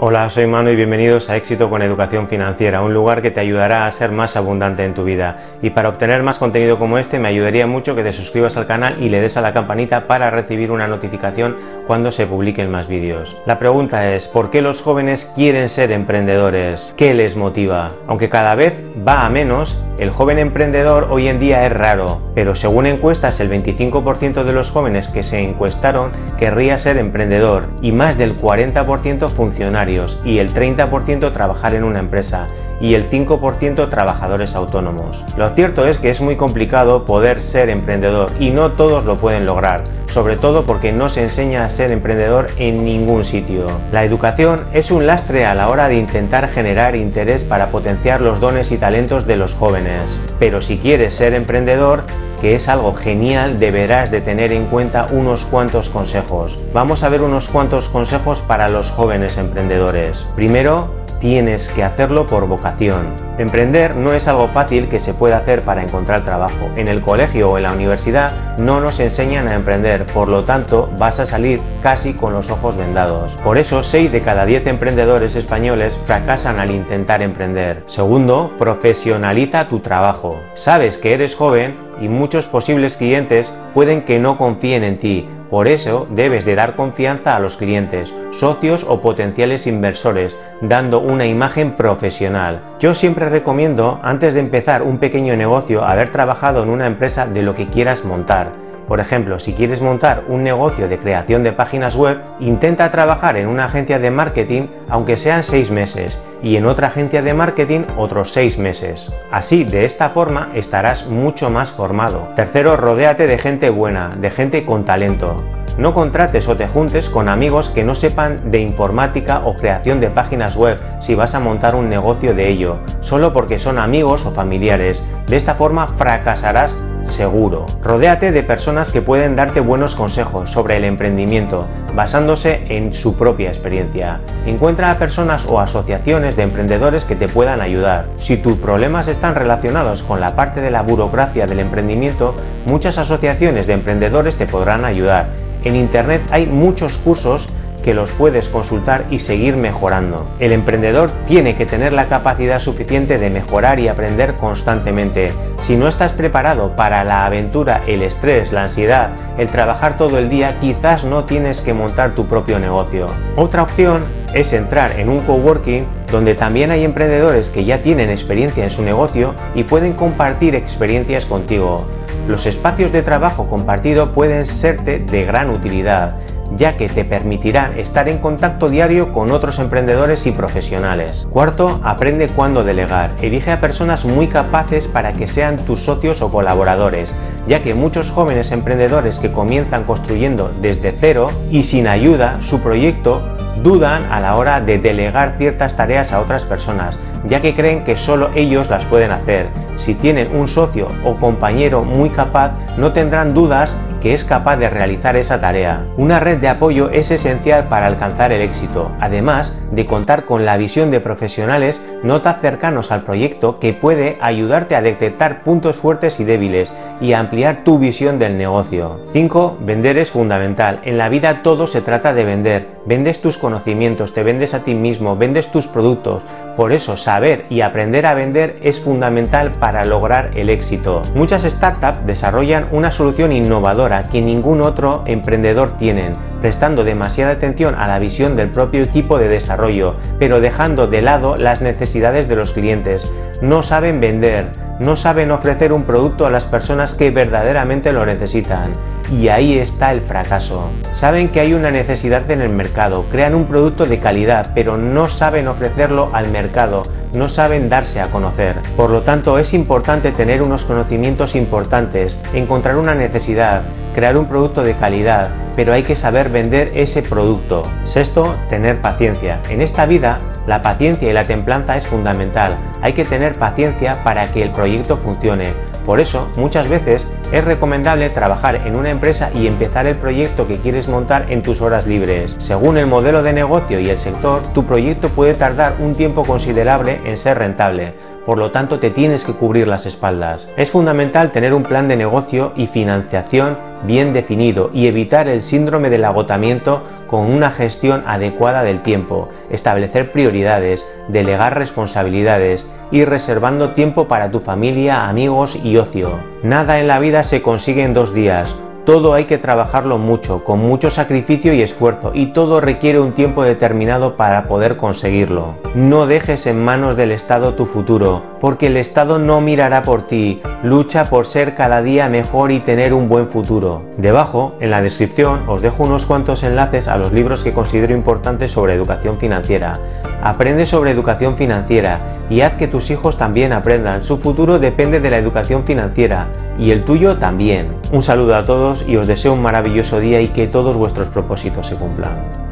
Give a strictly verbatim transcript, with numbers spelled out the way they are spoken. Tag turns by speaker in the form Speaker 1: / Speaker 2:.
Speaker 1: Hola, soy Manu y bienvenidos a Éxito con Educación Financiera, un lugar que te ayudará a ser más abundante en tu vida. Y para obtener más contenido como este me ayudaría mucho que te suscribas al canal y le des a la campanita para recibir una notificación cuando se publiquen más vídeos. La pregunta es, ¿por qué los jóvenes quieren ser emprendedores? ¿Qué les motiva? Aunque cada vez va a menos, el joven emprendedor hoy en día es raro, pero según encuestas el veinticinco por ciento de los jóvenes que se encuestaron querría ser emprendedor y más del cuarenta por ciento funcionarios y el treinta por ciento trabajar en una empresa y el cinco por ciento trabajadores autónomos. Lo cierto es que es muy complicado poder ser emprendedor y no todos lo pueden lograr, sobre todo porque no se enseña a ser emprendedor en ningún sitio. La educación es un lastre a la hora de intentar generar interés para potenciar los dones y talentos de los jóvenes. Pero si quieres ser emprendedor, que es algo genial, deberás de tener en cuenta unos cuantos consejos. Vamos a ver unos cuantos consejos para los jóvenes emprendedores. Primero, tienes que hacerlo por vocación. Emprender no es algo fácil que se pueda hacer para encontrar trabajo. En el colegio o en la universidad no nos enseñan a emprender, por lo tanto vas a salir casi con los ojos vendados. Por eso seis de cada diez emprendedores españoles fracasan al intentar emprender. Segundo, profesionaliza tu trabajo. Sabes que eres joven y muchos posibles clientes pueden que no confíen en ti. Por eso debes de dar confianza a los clientes, socios o potenciales inversores, dando una imagen profesional. Yo siempre recomiendo, antes de empezar un pequeño negocio, haber trabajado en una empresa de lo que quieras montar. Por ejemplo, si quieres montar un negocio de creación de páginas web, intenta trabajar en una agencia de marketing aunque sean seis meses y en otra agencia de marketing otros seis meses. Así, de esta forma, estarás mucho más formado. Tercero, rodéate de gente buena, de gente con talento. No contrates o te juntes con amigos que no sepan de informática o creación de páginas web si vas a montar un negocio de ello, solo porque son amigos o familiares. De esta forma fracasarás seguro. Rodéate de personas que pueden darte buenos consejos sobre el emprendimiento, basándose en su propia experiencia. Encuentra a personas o asociaciones de emprendedores que te puedan ayudar. Si tus problemas están relacionados con la parte de la burocracia del emprendimiento, muchas asociaciones de emprendedores te podrán ayudar. En Internet hay muchos cursos que los puedes consultar y seguir mejorando. El emprendedor tiene que tener la capacidad suficiente de mejorar y aprender constantemente. Si no estás preparado para la aventura, el estrés, la ansiedad, el trabajar todo el día, quizás no tienes que montar tu propio negocio. Otra opción es entrar en un coworking donde también hay emprendedores que ya tienen experiencia en su negocio y pueden compartir experiencias contigo. Los espacios de trabajo compartido pueden serte de gran utilidad, ya que te permitirán estar en contacto diario con otros emprendedores y profesionales. Cuarto, aprende cuándo delegar. Elige a personas muy capaces para que sean tus socios o colaboradores, ya que muchos jóvenes emprendedores que comienzan construyendo desde cero y sin ayuda su proyecto dudan a la hora de delegar ciertas tareas a otras personas, ya que creen que solo ellos las pueden hacer. Si tienen un socio o compañero muy capaz, no tendrán dudas que es capaz de realizar esa tarea. Una red de apoyo es esencial para alcanzar el éxito, además de contar con la visión de profesionales no tan cercanos al proyecto que puede ayudarte a detectar puntos fuertes y débiles y a ampliar tu visión del negocio. cinco. Vender es fundamental. En la vida todo se trata de vender. Vendes tus conocimientos, te vendes a ti mismo, vendes tus productos. Por eso saber y aprender a vender es fundamental para lograr el éxito. Muchas startups desarrollan una solución innovadora que ningún otro emprendedor tiene, prestando demasiada atención a la visión del propio equipo de desarrollo, pero dejando de lado las necesidades de los clientes. No saben vender, no saben ofrecer un producto a las personas que verdaderamente lo necesitan. Y ahí está el fracaso. Saben que hay una necesidad en el mercado, crean un producto de calidad, pero no saben ofrecerlo al mercado, no saben darse a conocer. Por lo tanto, es importante tener unos conocimientos importantes, encontrar una necesidad, crear un producto de calidad, pero hay que saber vender ese producto. Sexto, tener paciencia. En esta vida, la paciencia y la templanza es fundamental. Hay que tener paciencia para que el proyecto funcione. Por eso, muchas veces es recomendable trabajar en una empresa y empezar el proyecto que quieres montar en tus horas libres. Según el modelo de negocio y el sector, tu proyecto puede tardar un tiempo considerable en ser rentable. por lo tanto te tienes que cubrir las espaldas. Es fundamental tener un plan de negocio y financiación bien definido y evitar el síndrome del agotamiento con una gestión adecuada del tiempo, establecer prioridades, delegar responsabilidades y reservando tiempo para tu familia, amigos y ocio. Nada en la vida se consigue en dos días. Todo hay que trabajarlo mucho, con mucho sacrificio y esfuerzo, y todo requiere un tiempo determinado para poder conseguirlo. No dejes en manos del Estado tu futuro, porque el Estado no mirará por ti. Lucha por ser cada día mejor y tener un buen futuro. Debajo, en la descripción, os dejo unos cuantos enlaces a los libros que considero importantes sobre educación financiera. Aprende sobre educación financiera y haz que tus hijos también aprendan. Su futuro depende de la educación financiera y el tuyo también. Un saludo a todos y os deseo un maravilloso día y que todos vuestros propósitos se cumplan.